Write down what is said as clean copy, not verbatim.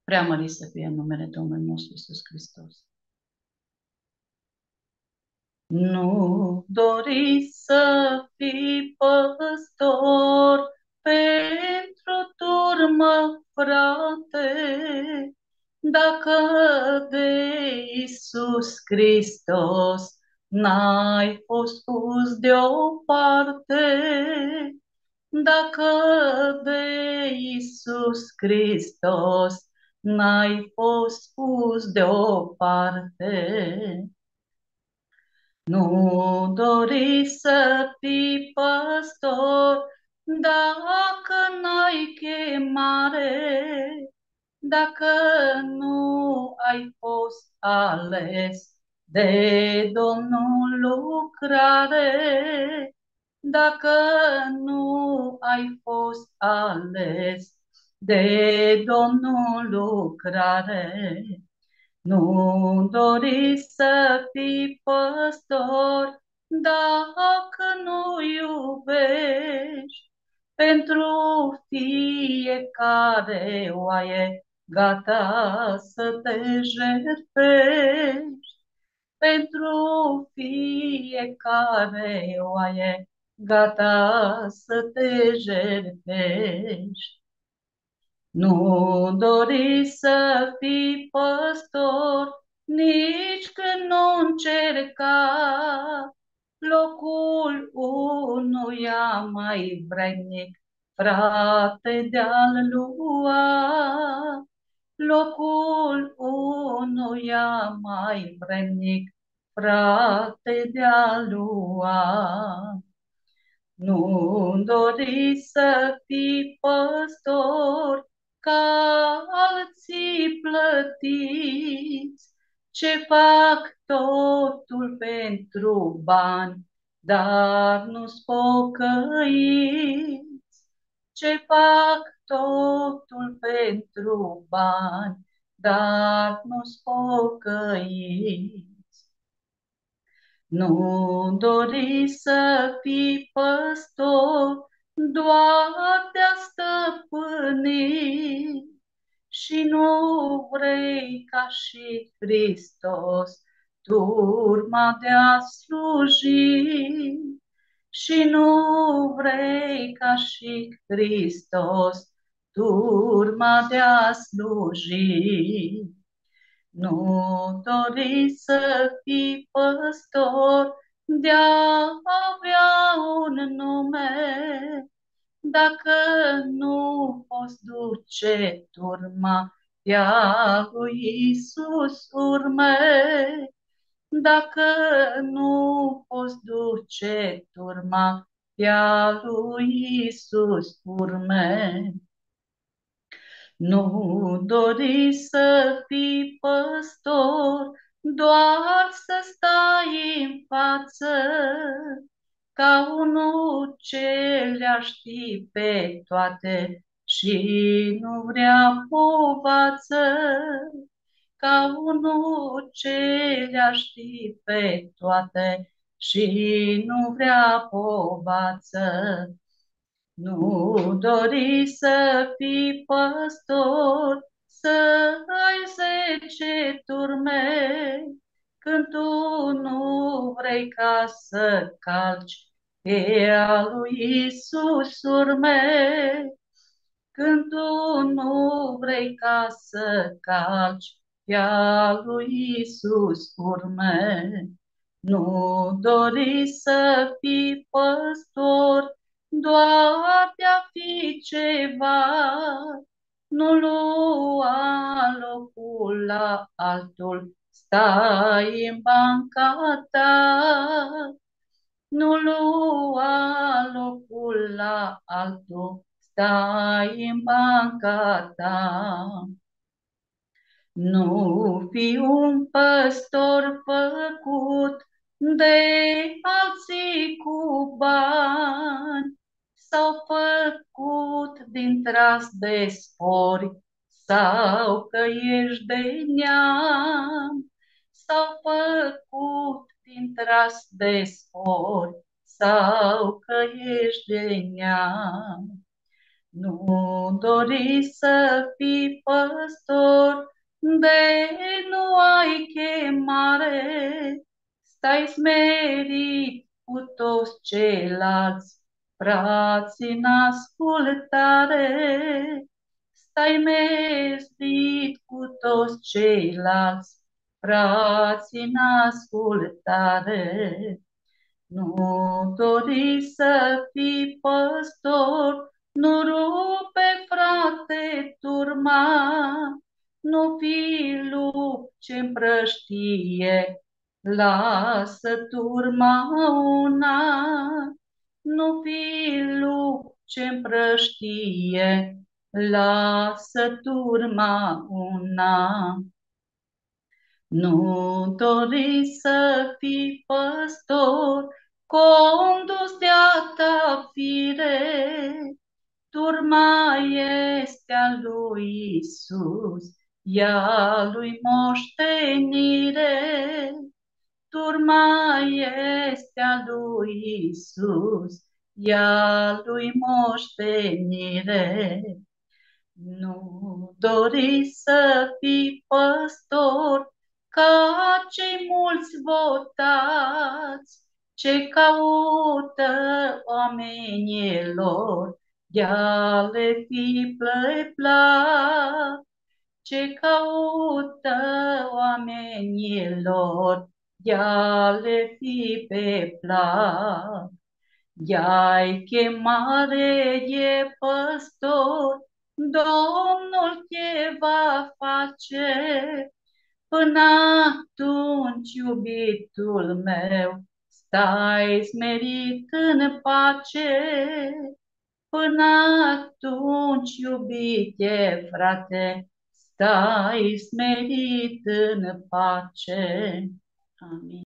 Preamărit să fie în numele Domnului nostru Iisus Hristos. Nu dori să fii păstor pentru turmă, frate, dacă de Iisus Hristos n-ai fost pus deoparte. Dacă de Iisus Hristos n-ai fost pus deoparte. Nu dori să fii păstor dacă n-ai chemare, dacă nu ai fost ales de Domnul lucrare, dacă nu ai fost ales de Domnul lucrare. Nu dori să fii păstor dacă nu iubești pentru fiecare oaie gata să te jertfești. Pentru fiecare oaie gata să te jertfești. Nu dori să fii păstor nici când nu încerca locul unuia mai vrednic, frate, de-al lua. Locul unuia mai vrednic, frate, de-al lua. Nu dori să fii păstor ca alții plătiți, ce fac totul pentru bani, dar nu-s pocăiți. Ce fac totul pentru bani, dar nu-s pocăiți. Nu dori să fii păstor doar de-a stăpâni și nu vrei ca și Hristos turma de-a sluji. Și nu vrei ca și Hristos turma de-a sluji. Nu dori să fii păstor de-a avea un nume, dacă nu poți duce turma de-a lui Iisus urme. Dacă nu poți duce turma de-a lui Iisus urme. Nu dori să fii păstor doar să stai în față, ca unul ce le-a ști pe toate și nu vrea povață, ca unul ce le-a ști pe toate și nu vrea povață. Nu dori să fii păstor, să ai 10 turme, când tu nu vrei ca să calci pe a lui Iisus urme. Când tu nu vrei ca să calci pe a lui Iisus urme. Nu dori să fii păstor doar de-a fi ceva, nu lua locul la altul, stai în banca ta. Nu lua locul la altul, stai în banca ta. Nu fi un păstor făcut de alții cu bani, sau făcut din tras de spori, sau că ești de neam, sau făcut din tras de spori, sau că ești de neam. Nu dori să fii păstor, de nu ai chemare, stai smerit cu toți ceilalți, frații în ascultare. Stai mestit cu toți ceilalți, frații în ascultare. Nu dori să fii păstor, nu rupe, frate, turma, nu fi lup ce împrăștie, lasă turma una. Nu fi lup ce împrăștie, lasă turma una. Nu dori să fii păstor, condus de-a ta fire, turma este a lui Isus, ea lui moștenire. Turma este a lui Isus, ea lui moștenire. Nu dori să fii păstor ca cei mulți votați, ce caută oamenilor de-a le fi plac, ce caută oamenilor de-a le fi pe plac. Ia-i chemare de păstor, Domnul te va face. Până atunci, iubitul meu, stai smerit în pace. Până atunci, iubite frate, stai smerit în pace. Amin.